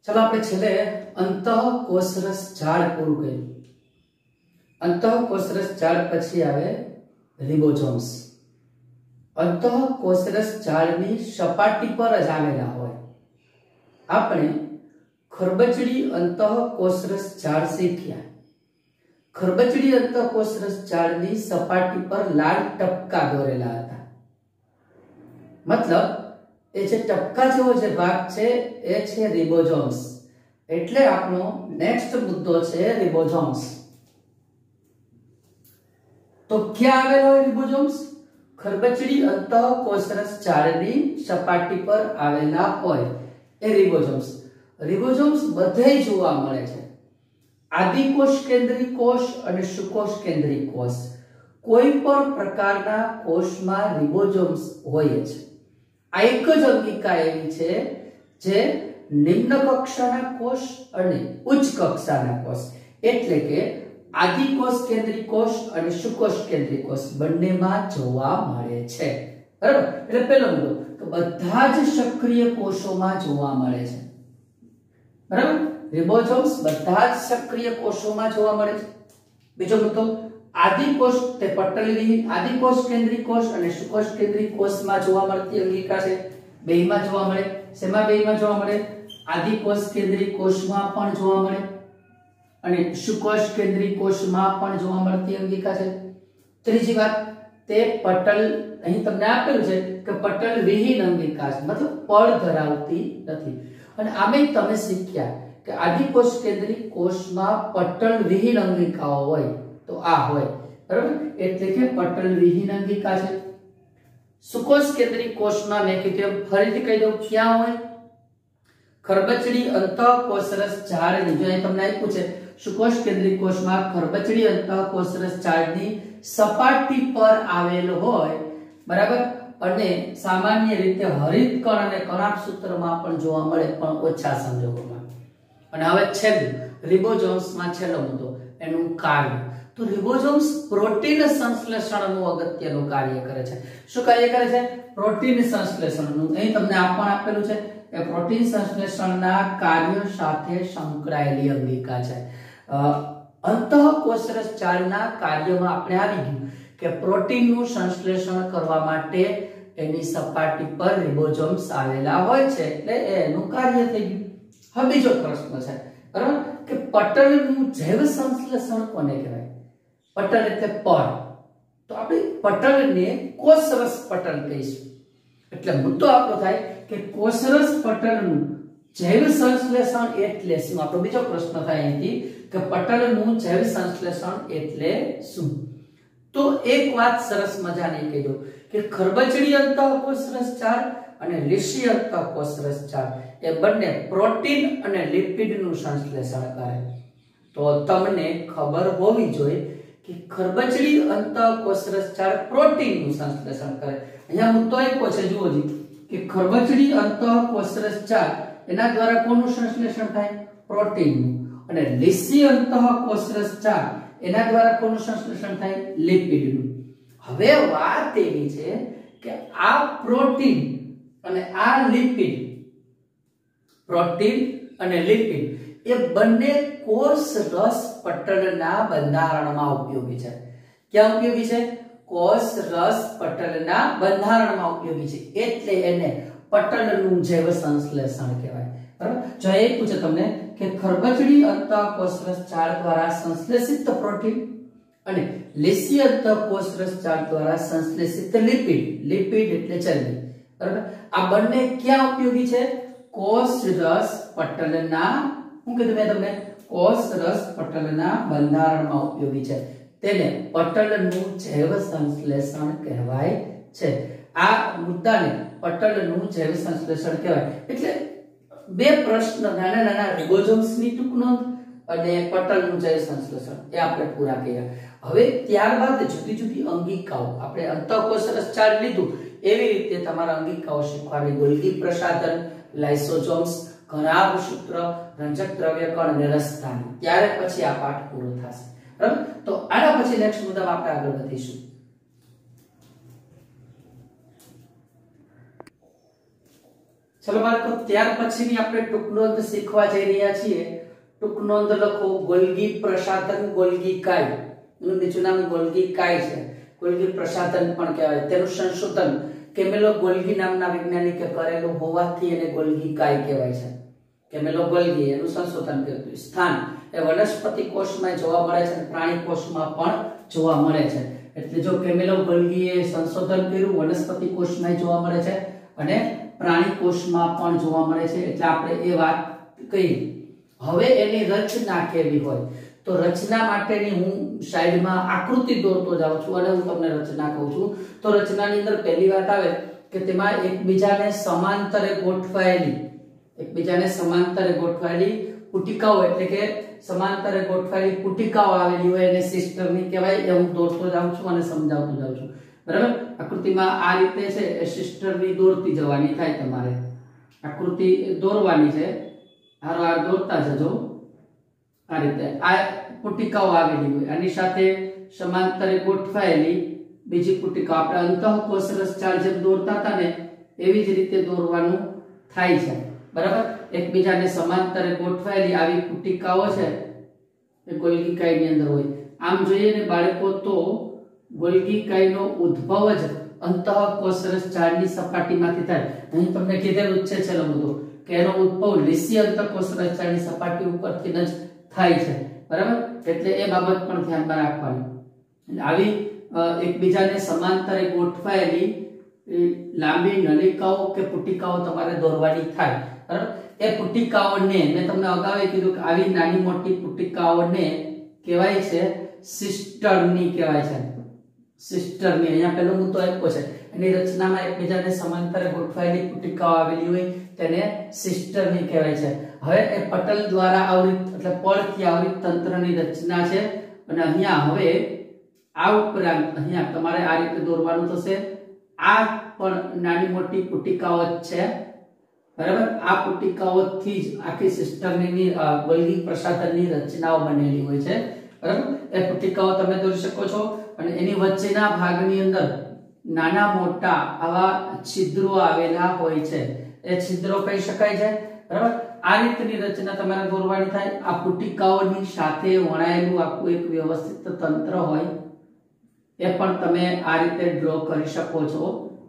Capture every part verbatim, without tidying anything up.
चलो આપણે છેલ્લે અંતઃકોષરસ ઝાડ પૂરું કર્યું। અંતઃકોષરસ ઝાડ પછી આવે રિબોઝોમ્સ। અંતઃકોષરસ ઝાડની સપાટી પર જ આવેલા હોય। આપણે ખરબચડી અંતઃકોષરસ ઝાડ શીખ્યા। ખરબચડી અંતઃકોષરસ ઝાડની સપાટી પર લાલ ટપકા દોરેલા હતા। मतलब એ જે ટપકા જેવો જે ભાગ છે એ છે રિબોઝોમ્સ। એટલે આપણો નેક્સ્ટ મુદ્દો છે રિબોઝોમ્સ। તો ક્યાં આવેલો હોય રિબોઝોમ્સ? ખરબચડી અંતઃકોષરસ ઝાડની સપાટી પર આવેલા હોય એ રિબોઝોમ્સ। રિબોઝોમ્સ બધે જોવા મળે છે। આદિકોષ કેન્દ્રીય કોષ અને સુકોષ કેન્દ્રીય કોષ કોઈ પણ પ્રકારના કોષમાં રિબોઝોમ્સ હોય છે। આ એક જ અંગિકા એવી છે જે નિમ્ન કક્ષાના કોષ અને ઉચ્ચ કક્ષાના કોષ એટલે કે આદિકોષ કેન્દ્રીય કોષ અને સુકોષ કેન્દ્રીય કોષ બંનેમાં જોવા મળે છે। બરાબર? એટલે પહેલો મુદ્દો તો બધા જ સક્રિય કોષોમાં જોવા મળે છે। બરાબર? રિબોઝોમ્સ બધા જ સક્રિય કોષોમાં જોવા મળે છે। બીજો મુદ્દો આદિકોષ તે પટલવિહીન આદિકોષ કેન્દ્રીય કોષ અને સુકોષ કેન્દ્રીય કોષમાં જોવા મળતી અંગિકા છે। બેયમાં જોવા મળે। શેમાં બેયમાં જોવા મળે? આદિકોષ કેન્દ્રીય કોષમાં પણ જોવા મળે અને સુકોષ કેન્દ્રીય કોષમાં પણ જોવા મળતી અંગિકા છે। ત્રીજી વાત તે પટલ અહીં તમને આપેલું છે કે પટલ વિહીન અંગિકા છે मतलब પળ ધરાવતી નથી। અને આમે તમે શીખ્યા કે આદિકોષ કેન્દ્રીય કોષમાં પટલ વિહીન અંગિકાઓ હોય तो आ होय। बराबर? એટલે કે પટલ વિહીન અંગિકા છે। સુકોષ કેન્દ્રીય કોષમાં મેં કીધું ફરીથી કહી દઉં ક્યાં હોય? ખરબચડી અંતઃકોષરસ ઝાડની જો અહીં તમને આપ્યું છે સુકોષ કેન્દ્રીય કોષમાં ખરબચડી અંતઃકોષરસ ઝાડની સપાટી પર આવેલ હોય। બરાબર? અને સામાન્ય રીતે હરિતકણ અને કણાભસૂત્રમાં પણ જોવા મળે પણ ઓછા સંજોગોમાં। અને હવે છેલ્લું રિબોઝોમ્સમાં છેલ્લો મુદ્દો એનું કાર્ય। तो रिबोसोम्स प्रोटीन संश्लेषणનું અગત્યનું કાર્ય કરે છે। શું કાર્ય કરે છે? પ્રોટીન સંશ્લેષણનું। અહીં તમને આપણ આપેલું છે કે પ્રોટીન સંશ્લેષણના કાર્ય સાથે સંકળાયેલી અંગિકા છે। અંતઃકોષરસ ઝાડના કાર્યમાં આપણે આવી ગયું કે પ્રોટીનનું સંશ્લેષણ કરવા માટે એની સપાટી પર રિબોસોમ્સ આવેલા હોય છે એટલે એનું કાર્ય થઈ ગયું। હવે બીજો પ્રશ્ન છે બરાબર કે પટલનું જૈવ સંશ્લેષણ કોને કહેવાય? पटल એટલે પળ તો આપણે પટલને કોષરસ પટલ કહીશું। એટલે મુદ્દો આપણો થાય કે કોષરસ પટલનું જૈવ સંશ્લેષણ એટલે શું? આપણો બીજો પ્રશ્ન થાય અહીંથી કે પટલનું જૈવ સંશ્લેષણ એટલે શું? તો એક વાત સરસ મજાની કહી દઉં કે ખરબચડી અંતઃકોષરસ ઝાડ અને લીસી અંતઃકોષરસ ઝાડ એ બંને પ્રોટીન અને લિપિડનું સંશ્લેષણ કરે। તો તમને ખબર હોવી જોઈએ कि खरबचड़ी अंतःकोषरस ઝાડ પ્રોટીનનું સંશ્લેષણ કરે। અહીંયા મુદ્દો આપ્યો છે જુઓ જી કે ખરબચડી અંતઃકોષરસ ઝાડ એના દ્વારા કોનું સંશ્લેષણ થાય? પ્રોટીનનું। અને લીસી અંતઃકોષરસ ઝાડ એના દ્વારા કોનું સંશ્લેષણ થાય? લિપિડનું। હવે વાત એવી છે કે આ પ્રોટીન અને આ લિપિડ પ્રોટીન અને લિપિડ એ બંને કોષ રસ પટલના બંધારણમાં ઉપયોગી છે। ક્યાં ઉપયોગી છે? કોષ રસ પટલના બંધારણમાં ઉપયોગી છે એટલે એને પટલનું જૈવ સંશ્લેષણ કહેવાય। બરાબર? જો એક પૂછે તમને કે ખરબચડી અંતઃકોષરસ ઝાડ દ્વારા સંશ્લેષિત પ્રોટીન અને લીસી અંતઃકોષરસ ઝાડ દ્વારા સંશ્લેષિત લિપિડ લિપિડ એટલે ચરબી બરાબર આ બંને ક્યાં ઉપયોગી છે? કોષ રસ પટલના હું કીધું મેં તમને કોષ રસ પટલના બંધારણમાં ઉપયોગી છે તેને પટલનું જૈવ સંશ્લેષણ કહેવાય છે। આ મુદ્દાને પટલનું જૈવ સંશ્લેષણ કહેવાય। એટલે બે પ્રશ્ન નાના નાના રિબોસોમ્સની ટૂંક નોંધ અને પટલનું જૈવ સંશ્લેષણ એ આપણે પૂરા કર્યા। હવે ત્યારબાદ જુદી જુદી અંગિકાઓ આપણે અંતઃકોષરસ ઝાડ લીધું એવી રીતે તમારા અંગિકાઓ શીખવાની ગોલ્ગી પ્રસાધન લાઇસોસોમ્સ કણાભસૂત્ર રંજક દ્રવ્યકણ અને રસધાની ત્યારે પછી આ પાઠ પૂરો થશે। બરાબર? તો આના પછી નેક્સ્ટ મુદ્દામાં આપણે આગળ વધીશું। चलो बाळको ત્યાર પછીની આપણે ટૂંક નોંધ શીખવા જઈ રહ્યા છીએ। ટૂંક નોંધ લખો ગોલ્ગી પ્રસાધન ગોલ્ગી કાય। એનું બીજું નામ ગોલ્ગી કાય છે। ગોલ્ગી પ્રસાધન પણ કહેવાય। તેનું સંશોધન કેમેલો ગોલ્ગી નામના વૈજ્ઞાનિકે કરેલું હોવાથી એને ગોલ્ગી કાય કહેવાય છે। કેમેલો ગોલ્ગી એનું સંશોધન કર્યું। સ્થાન એ વનસ્પતિ કોષમાં જોવા મળે છે અને પ્રાણી કોષમાં પણ જોવા મળે છે। એટલે જો કેમેલો ગોલ્ગીએ સંશોધન કર્યું વનસ્પતિ કોષમાં જોવા મળે છે અને प्राणी कोष में पण जोवा मळे छे એટલે આપણે એ વાત કહી। હવે એની રચના કેવી હોય તો રચના માટેની હું સાઈડમાં આકૃતિ દોરતો જાઉં છું અને હું તમને રચના કહું છું। તો રચનાની અંદર પહેલી વાત આવે કે તેમાં એકબીજાને સમાંતરે ગોઠવાયેલી એકબીજાને સમાંતરે ગોઠવાયેલી પુટિકાઓ એટલે કે સમાંતરે ગોઠવાયેલી પુટિકાઓ આવેલી હોય એને સિસ્ટરની કહેવાય। એ હું દોરતો જાઉં છું અને સમજાવતો જાઉં છું बराबर। आकृति में आ रीते छे सिस्टर नी दौरती जवानी थाय तमारे आकृति दौरवानी छे हारो हार दौरता जजो। आ रीते आ पुटिकाओ आवेली होय आनी साथे समांतरे गोठवायेली बीजी पुटिकाओ आपणे अंतःकोषरस चाल जेम दौरता था ने एवी ज रीते दौरवानुं थाय छे बराबर। एकबीजाने समांतरे गोठवायेली आवी पुटिकाओ छे ए गोल्गी कायनी अंदर होय। आम जोईए ने बाळको तो गोल्गी कायनो उद्भव ज अंतःकोषरस चाळनी सपाटीमांथी थाय। અહીં તમને કીધેલું છે છેલ્લો મુદ્દો કે એનો ઉદ્ભવ લીસી અંતઃકોષરસ ચાળની સપાટી ઉપરથી જ થાય છે બરાબર। એટલે એ બાબત પણ ધ્યાનમાં રાખવાની। આવી એકબીજાને સમાંતરે ગોઠવાયેલી લાંબી નલિકાઓ કે પુટિકાઓ તમારે દોરવાની થાય બરાબર। એ પુટિકાઓને મેં તમને અગાઉ કીધું કે આવી નાની મોટી પુટિકાઓને કહેવાય છે સિસ્ટરની કહેવાય છે। सिस्टर में अहींया पहेलो मुद्दो आप्यो छे एनी रचनामां एकबीजाने समांतरे गोठवायेली पुटिकाओ आवेली होय तेने सिस्टर नी कहेवाय छे। हवे ए पटल द्वारा आवृत એટલે પળથી આવૃત તંત્રની રચના છે અને અહીયા હવે આ ઉપરાંત અહીયા તમારે આ રીતે દોરવાનું થશે। આ પણ નાની મોટી પુટિકાઓ છે બરાબર। આ પુટિકાઓથી જ આખી સિસ્ટરની ગોલ્ગી પ્રસાધનની રચનાઓ બનેલી હોય છે બરાબર। એ પુટિકાઓ તમે દોરી શકો છો અને એની વચ્ચેના ભાગની અંદર નાના મોટા આવા છિદ્રો આવેલા હોય છે એ છિદ્રો કહી શકાય છે બરાબર। આ રીતની રચના તમારે દોરવાની થાય। આ પુટિકાઓની સાથે વણાયેલું આખું એક વ્યવસ્થિત તંત્ર હોય એ પણ તમે આ રીતે ડ્રો કરી શકો છો।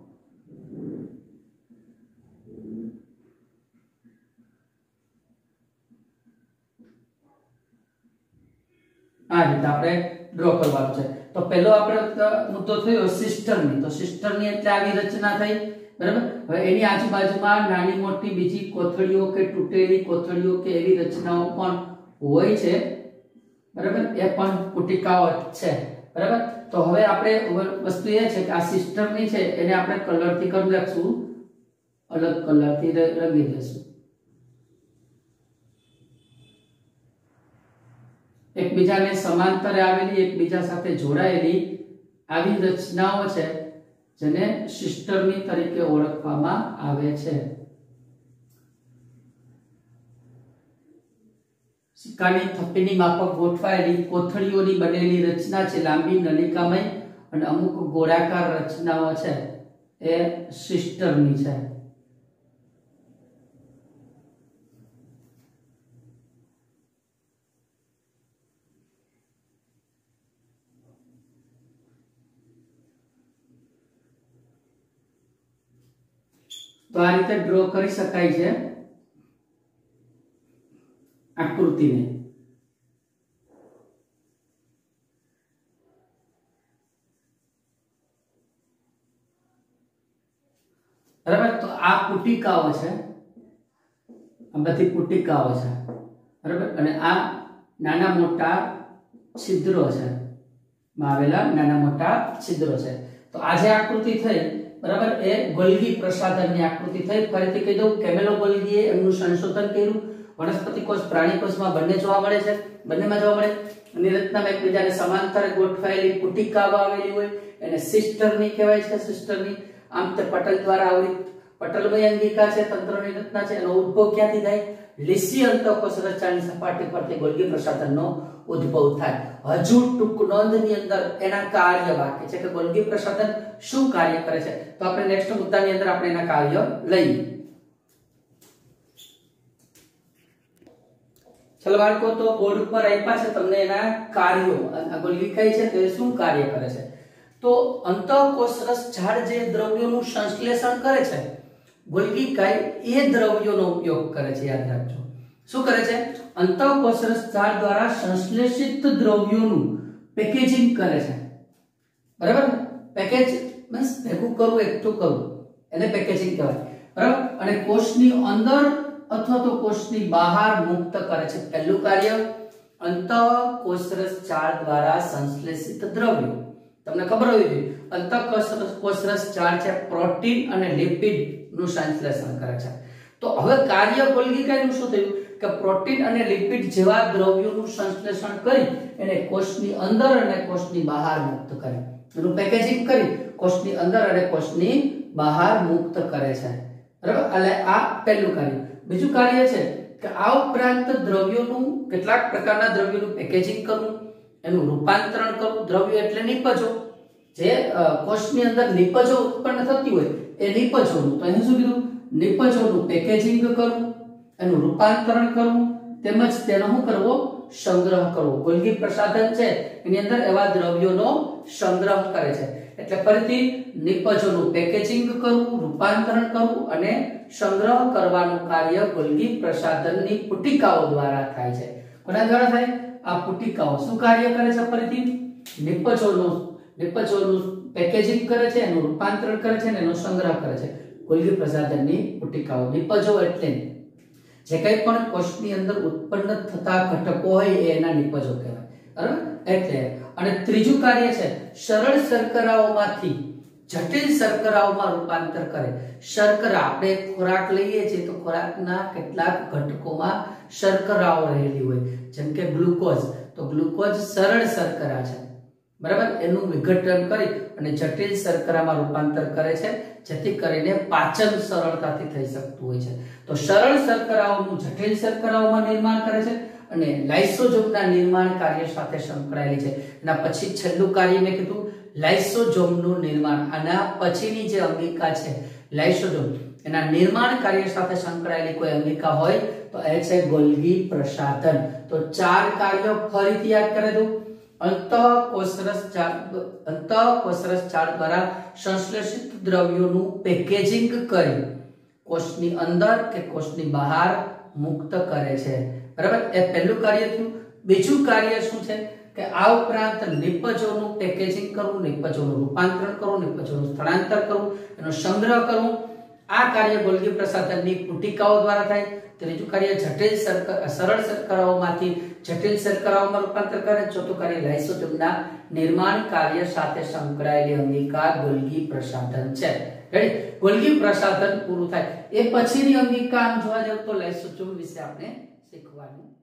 આ રીતે આપણે ડ્રો કરવાનું છે। तो पहलो આપણે મુદ્દો થયો સિસ્ટરની। તો સિસ્ટરની એટલે આવી રચના થઈ બરાબર। હવે એની આજુબાજુમાં નાની મોટી બીજી કોથળીઓ કે તૂટેલી કોથળીઓ કે એવી રચનાઓ પણ હોય છે બરાબર। એ પણ પુટિકાઓ છે બરાબર। તો હવે આપણે વસ્તુ એ છે કે આ સિસ્ટરની છે એને આપણે કલરથી કરી નાખશું अलग कलरથી રંગી દેશું। એકબીજાને સમાંતરે આવેલી એકબીજા સાથે જોડાયેલી આવી રચનાઓ છે જેને સિસ્ટરની તરીકે ઓળખવામાં આવે છે। સિક્કાની થપ્પીની માફક ગોઠવાયેલી કોથળીઓની બનેલી રચના છે લાંબી નલિકામય અને અમુક ગોળાકાર રચનાઓ છે એ સિસ્ટરની છે। तो आ रीते ड्रॉ करी शकाय छे आकृति ने। बराबर। तो आ पुटिकाओ छे आ बधी पुटिकाओ छे बराबर अने आ नाना मोटा छिद्रो छे आवेला नाना मोटा छिद्रो छे। तो आ जे आकृति थई बराबर ए गोल्गी प्रसाधननी आकृति थई। फरीथी कही दઉં કેમેલો ગોલ્ગીએ એમનું સંશોધન કર્યું। વનસ્પતિ કોષ પ્રાણી કોષમાં બંને જોવા મળે છે બંનેમાં જોવા મળે। એની રચનામાં એકબીજાને સમાંતરે ગોઠવાયેલી પુટિકાઓ આવેલી હોય એને સિસ્ટરની કહેવાય છે સિસ્ટરની। આમ તે પટલ દ્વારા આવૃત પટલમય અંગિકા છે તંત્રની રચના છે એનો ઉદ્ભવ ક્યાંથી થાય લીસી અંતઃકોષરસ ચાળની સપાટી પરથી ગોલ્ગી પ્રસાધનનો ઉદ્ભવ થાય। હજુ ટૂંક નોંધની અંદર એના કાર્ય બાકી છે કે ગોલ્ગી પ્રસાધન શું કાર્ય કરે છે। તો આપણે નેક્સ્ટ મુદ્દાની અંદર આપણે એના કાર્ય લઈએ। चलो बाळको तो बोर्ड पर आप्या छे तमने एना कार्यो आ गोल्गी कई छे तो शुं कार्य करे छे तो अंतःकोषरस झाड़ जे द्रव्योનું સંશ્લેષણ કરે છે गोल्गी कई ए द्रव्योનો उपयोग करे छे याद રાખજો શું કરે છે અંતઃકોષરસ झाड़ द्वारा संश्लेषित द्रव्योનું પેકેજિંગ કરે છે બરાબર પેકેજ મીન્સ ભેગું કરવું એકઠું કરવું એને પેકેજિંગ કહેવાય બરાબર અને કોષની અંદર અથવા તો કોષની બહાર મુક્ત કરે છે પહેલું કાર્ય અંતઃકોષરસ झाड़ द्वारा संश्लेषित द्रव्यो તમને ખબર હોવી જોઈએ અંતઃકોષરસ કોષરસ झाड़ છે પ્રોટીન અને લિપિડ નું સંશ્લેષણ કરે છે તો હવે કાર્ય ગોલ્ગી કાયનું શું થયું કે પ્રોટીન અને લિપિડ જેવા દ્રવ્યોનું સંશ્લેષણ કરી એને કોષની અંદર અને કોષની બહાર મુક્ત કરે એનું પેકેજિંગ કરી કોષની અંદર અને કોષની બહાર મુક્ત કરે છે બરાબર એટલે આ પહેલું કાર્ય બીજું કાર્ય છે કે આ ઉપરાંત દ્રવ્યોનું કેટલાક પ્રકારના દ્રવ્યોનું પેકેજિંગ કરવું એનું રૂપાંતરણ કરવું દ્રવ્ય એટલે નિપજો જે કોષની અંદર નિપજો ઉત્પન્ન થતી હોય એ નિપજોનું તો અહીં શું કીધું નિપજોનું પેકેજિંગ કરવું એનું રૂપાંતરણ કરવું તેમજ તેનો શું કરવો સંગ્રહ કરવો ગોલ્ગી પ્રસાધન છે એની અંદર એવા દ્રવ્યોનો સંગ્રહ કરે છે એટલે ફરીથી નિપજોનું પેકેજિંગ કરવું રૂપાંતરણ કરવું અને સંગ્રહ કરવાનું કાર્ય ગોલ્ગી પ્રસાધનની પુટિકાઓ દ્વારા થાય છે કોના દ્વારા થાય આ પુટિકાઓ શું કાર્ય કરે છે ફરીથી નિપજોનું નિપજોનું પેકેજિંગ કરે છે એનું રૂપાંતરણ કરે છે અને એનો સંગ્રહ કરે છે ગોલ્ગી પ્રસાધનની પુટિકાઓ નિપજો એટલે જે કંઈ પણ કોષની અંદર ઉત્પન્ન થતા ઘટકો હોય એ એના નિપજો કહેવાય બરાબર એટલે અને ત્રીજું કાર્ય છે સરળ શર્કરાઓમાંથી જટિલ શર્કરાઓમાં રૂપાંતર કરે શર્કરા આપણે ખોરાક લઈએ છીએ તો ખોરાકના કેટલાક ઘટકોમાં શર્કરાઓ રહેલી હોય જેમ કે ગ્લુકોઝ તો ગ્લુકોઝ સરળ શર્કરા છે બરાબર એનું વિઘટન કરી અને જટિલ શર્કરામાં રૂપાંતર કરે છે જેથી કરીને પાચન સરળતાથી થઈ શકતું હોય છે તો સરળ શર્કરાઓનું જટિલ શર્કરાઓમાં નિર્માણ કરે છે અને લાઇસોઝોમના નિર્માણ કાર્ય સાથે સંકળાયેલી છે એના પછી છેલ્લું કાર્ય મેં કીધું લાઇસોઝોમનું નિર્માણ આના પછીની જે અંગિકા છે લાઇસોઝોમ એના નિર્માણ કાર્ય સાથે સંકળાયેલી કોઈ અંગિકા હોય તો એ છે ગોલ્ગી પ્રસાધન તો ચાર કાર્યો ફરીથી યાદ કરી દઉં અંતઃકોષરસ અંતઃકોષરસ झाड़ द्वारा संश्लेषित द्रव्योનું પેકેજિંગ કરી કોષની અંદર કે કોષની બહાર મુક્ત કરે છે બરાબર એ પહેલું કાર્ય થયું બીજું કાર્ય શું છે કે આ ઉપરાંત નિપજોનું પેકેજિંગ કરવું નિપજોનું રૂપાંતરણ કરવું નિપજોનું સ્થળાંતર કરવું એનો સંગ્રહ કરવું આ કાર્ય ગોલ્ગી પ્રસાધનની પુટિકાઓ દ્વારા થાય ત્રીજું કાર્ય જટિલ સરળ શર્કરાઓમાંથી જટિલ શર્કરાઓમાં રૂપાંતર કરે ચોથું કાર્ય લાઇસોઝોમના નિર્માણ કાર્ય સાથે સંકળાયેલી અંગિકા ગોલ્ગી પ્રસાધન છે રેડી ગોલ્ગી પ્રસાધન પૂરું થાય એ પછીની અંગિકા આમ જોવા જાવ તો લાઇસોઝોમ વિશે આપણે શીખવાનું